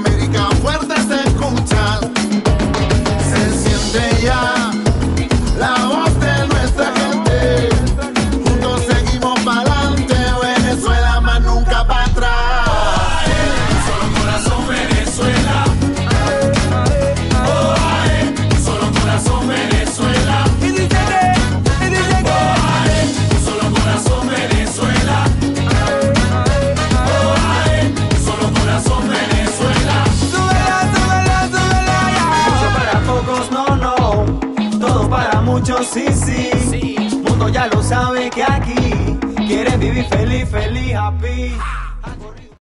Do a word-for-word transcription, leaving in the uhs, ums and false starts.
América fuerte se escucha. Se siente ya la voz de nuestra gente. Juntos seguimos pa'lante, Venezuela más nunca para atrás. Un solo corazón Venezuela. Oh, ae, un solo corazón Venezuela. Y dice que, y dice que Oh, ae, un solo corazón Venezuela. Oh, ae, un solo corazón Venezuela. súbela, súbela, súbela ya. Mucho para pocos, no, no. Todo para muchos, sí, sí. Mundo ya lo sabe que aquí quieren vivir feliz, feliz, happy.